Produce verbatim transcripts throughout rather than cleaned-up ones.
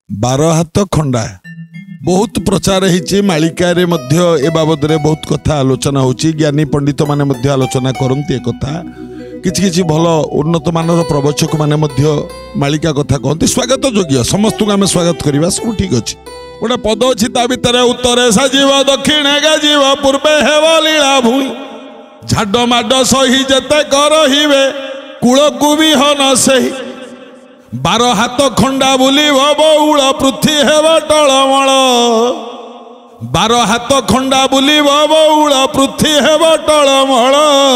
बार हाथ खंडा बहुत प्रचार होती मालिका रे मध्य ए बाबद रे बहुत कथा आलोचना होची। ज्ञानी पंडित माने मध्य आलोचना करती ए कथा किछि किछि भल उन्नत मानर प्रवचक माने मध्य मालिका कथा कहते स्वागत योग्य समस्त को आम स्वागत करवा सब ठीक अच्छे। गोटे पद अच्छी ता भितर उत्तरे साजिव दक्षिणे गाजिव पूर्वे हेव लीला भूई झाड माड सही जेते करहिबे कूलकु विहन सही बार हाथ खंडा बुलिब बौल पृथ्वी हेब टलमल बार हाथ खंडा बुलिब बौल पृथ्वी हेब टलमल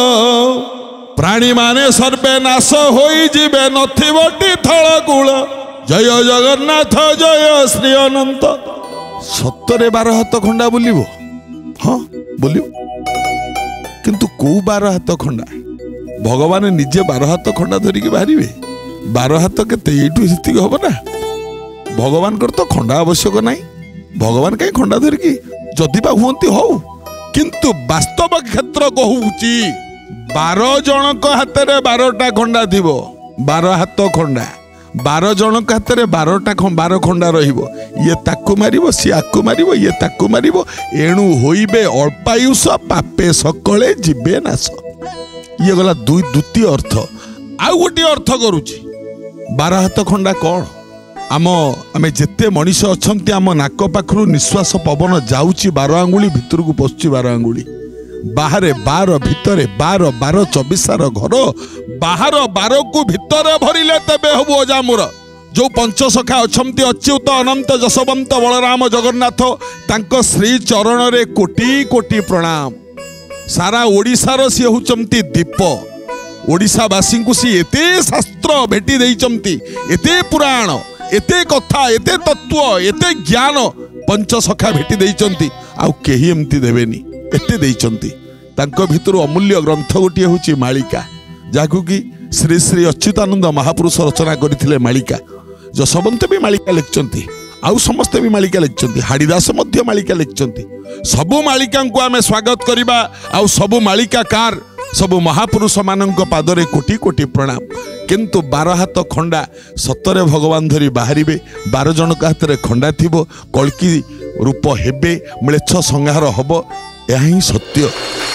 प्राणी माने सर्वे नाश होई जिबे नथिबटी थलकूल जय जगन्नाथ जय श्री अनंत। सतरे बार हाथ खंडा बुलिब हाँ बुलिब किंतु को बार हाथ खंडा भगवान निजे बार हाथ खंडा धरिकी बाहरिबे बार हाथ केते एठू सेतिक हब ना भगवान कर तो खंडा आवश्यक नहीं भगवान कहीं खंडा धरिकी जदि बा हुंती हो किंतु वास्तव क्षेत्र कहूची बार जनक हाथ रे बारटा खंडा थिबो बार हाथ खंडा बार जनक हाथ रे बारटा बार खंडा रहिबो ये ताकू मारिबो सी आकू मारिबो ये ताकू मारिबो एणु होइबे अल्पायुष पापे सकले जीवे नाश। ये गला दुई द्वितीय अर्थ आउ गोटे अर्थ करूची बार हाथ खंडा कौन आम आम जिते मनीष अच्छा आम नाक पाखु निश्वास पवन जाऊँगी बार आंगुली भितर को पशुची बार आंगुली बाहर बार भितर बार बार चौबीसार घर बाहर बार को भितर भरिले तेबे हबु अजामुर जो पंचसखा अच्छा अच्युत अनंत जशवंत बलराम जगन्नाथ तांको श्री चरण रे कोटि कोटि प्रणाम। सारा ओडिशार सी होचंती दीप ओडिशावासी को सी एते शास्त्र भेटी देइचंती एते पुराण एते कथा एते तत्व एते ज्ञान पंचसखा भेटी देइचंती आउ केही एमती देबेनी एते देइचंती तांको भितर अमूल्य ग्रंथ गोटे होची मालिका जाकु कि श्री श्री अच्युतानंद महापुरुष रचना करथिले मालिका जशवंत भी मालिका लिखचंती आउ समस्त भी मालिका लिखचंती हाड़ीदास मध्य मालिका लिखचंती सबु मालिका को आमे स्वागत करिबा आउ सबु मालिका कार सबु महापुरुष मानक पादरे कोटि कोटि प्रणाम। किंतु बार हाथ खंडा सतरे भगवान धरी बाहरिबे बार जनक हाथ रे खंडा थिबो कल्की रूप हेबे म्लेच्छ संहार हबो यह ही सत्य।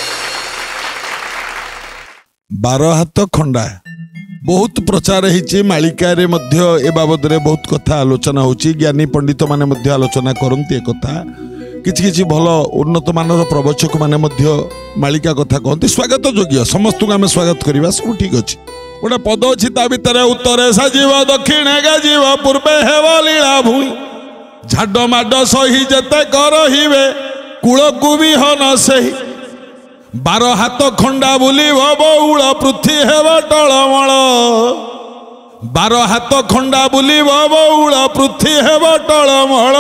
बार हाथ खंडा बहुत प्रचार होती मालिका रे मध्य ए बाबद रे बहुत कथा आलोचना होची। ज्ञानी पंडित माने मध्य आलोचना करती ए कथा किछि किछि भल उन्नत मानर प्रवचक माने मध्य मालिका कथा कहते स्वागत योग्य समस्त को आम स्वागत करवा सब ठीक अच्छे। गोटे पद अच्छी ता भितर उत्तरे साजिव दक्षिणे गाजिव पूर्वे हेव लीला भूई झाड माड सही जेते करहिबे कूलकु विहन सही बार हाथ खंडा बुलिब बौल पृथ्वी हेब टलमल बार हाथ खंडा बुलिब बौल पृथ्वी हेब टलमल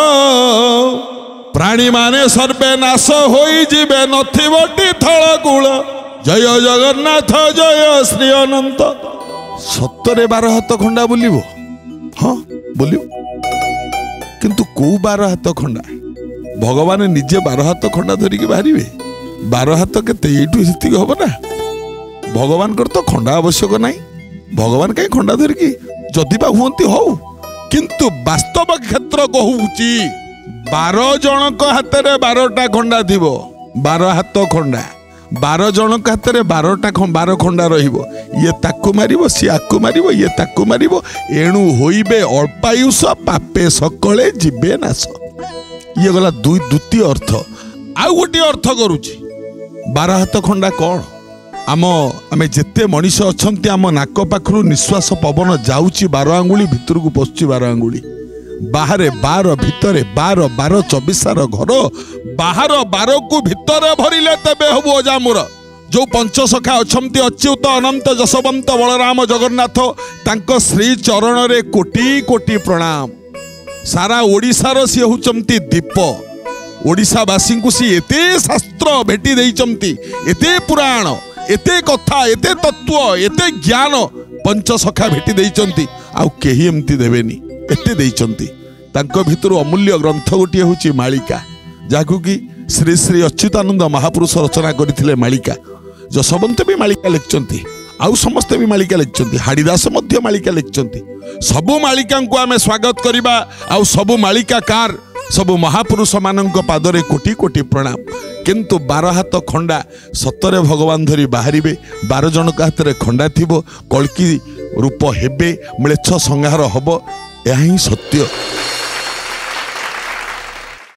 प्राणी माने सर्वे नाश होई जिबे नथिबटी थलकूल जय जगन्नाथ जय श्री अनंत। सतरे बार हाथ खंडा बुलिब हाँ बुलिब किंतु को बार हाथ खंडा भगवान निजे बार हाथ खंडा धरिकी बाहरिबे बार हाथ केते एठू सेतिक हब ना भगवान कर तो खंडा आवश्यक नहीं भगवान कहीं खंडा धरिकी जदि बा हुंती हो किंतु वास्तव क्षेत्र कहूची बार जनक हाथ रे बारटा खंडा थिबो बार हाथ खंडा बार जनक हाथ रे बारटा बार खंडा रहिबो ये ताकू मारिबो सी आकू मारिबो ये ताकू मारिबो एणु होइबे अल्पायुष पापे सकले जीवे नाश। ये गला दुई द्वितीय अर्थ आउ गोटे अर्थ करूची बार हाथ खंडा कौन आम आम जिते मनीष अच्छा आम नाक पाखु निश्वास पवन जाऊँगी बार आंगुली भितर को पशुची बार आंगुली बाहर बार भितर बार बार चौबीसार घर बाहर बार को भितर भरिले तेबे हबु अजामुर जो पंचसखा अच्छा अच्युत अनंत जशवंत बलराम जगन्नाथ तांको श्री चरण रे कोटि कोटि प्रणाम। सारा ओडिशार सी होचंती दीप ओडिशावासी को सी एते शास्त्र भेटी देइचंती एते पुराण एते कथा एते तत्व एते ज्ञान पंचसखा भेटी देइचंती आउ केही एमती देबेनी एते देइचंती तांको भितर अमूल्य ग्रंथ गोटे होची मालिका जाकु कि श्री श्री अच्युतानंद महापुरुष रचना करथिले मालिका जशवंत भी मालिका लिखचंती आउ समस्ते भी मालिका लिखिंट हाड़ीदास मालिका लिखिंट सबु मालिका को आम स्वागत करवा आउ सबु मालिका कार सबु महापुरुष मान पादरे कोटि कोटि प्रणाम किंतु बार हाथ खंडा सतरे भगवान धरी बाहर बार जन हाथ में खंडा थी कल्कि रूप हेबे म्लेच्छ संहार हम यह ही सत्य।